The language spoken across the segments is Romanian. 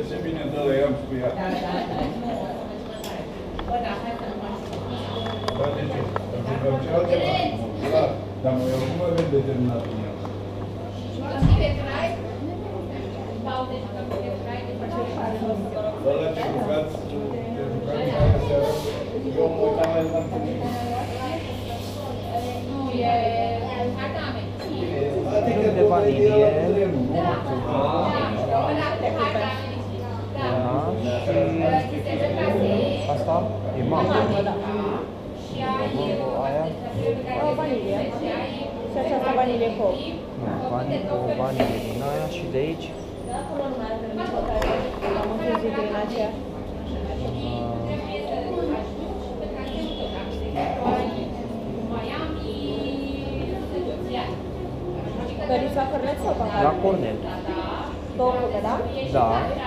ce bine dă la ea cu ea. Bă, de ce? Pentru că ce altceva? Clar, dar eu cum mă văd determinat în ea? Ăla ce jucați, eu mă uitam la el la întâlnire. De vanilie. Asta e mamă. Aia? O vanilie. Și aceasta vanilie cu ouă. Nu, vanilie din aia și de aici. Am încrezit din aceea. Doriți la cornet sau pahar? La cornet. 2 cube, da? Da.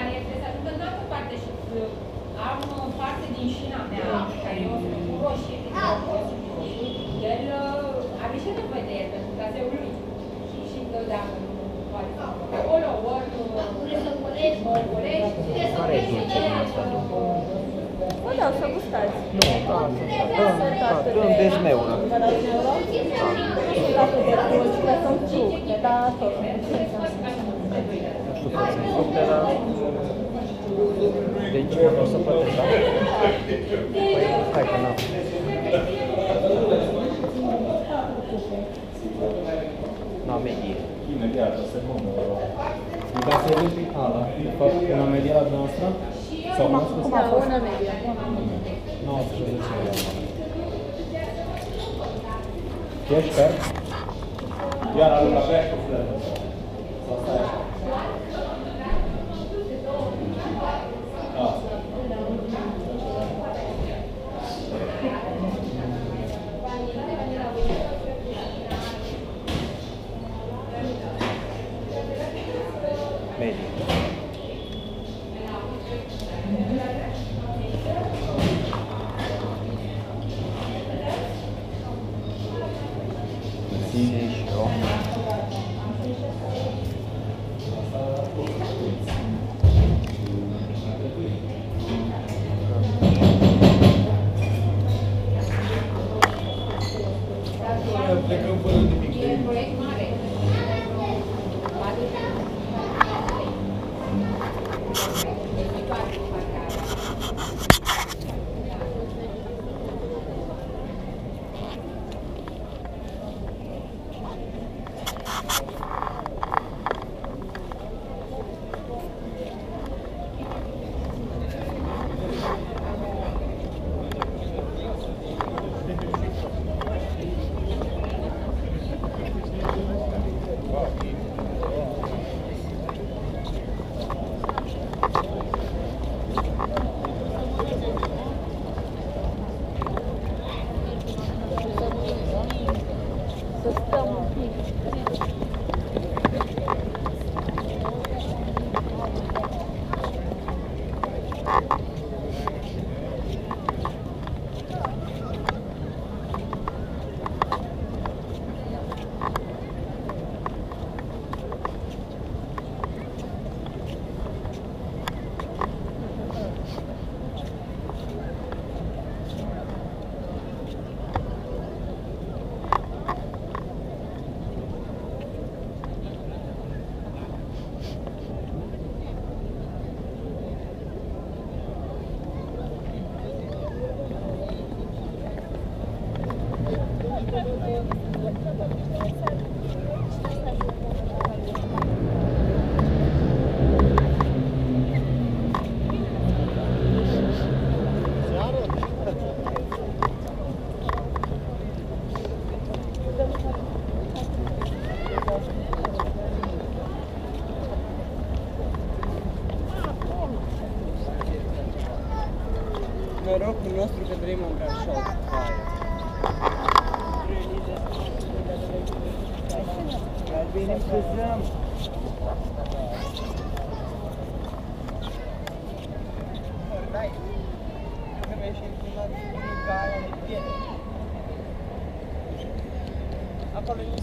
Am parte din șina mea, care eu sunt cu roșie, el are și nevoie de el, pentru că se lui. Și dacă nu poate acolo, ori mă ogolești. Care e dulce asta? Bă, da, să gustați. Nu, da, în dezmeură. Vă dați un euro? Sunt atât de dulci, că sunt fructe, dar tot. Nu știu că sunt fructe, dar... Deci mă vreau să plătesc, da? Păi, hai că n-am. La medie. Imediat, o secundă. Dar să vedem prin ala. De fapt, una media la noastră? Sau cum a spus? Da, una medie. 19 euro. Ești pe? Iar alul la bești cu flătă. Sau stai așa. Medie. Plecăm fără nimic. E un proiect mare. Norocul nostru că trăim în Brașov. Dar bine crezăm. Acolo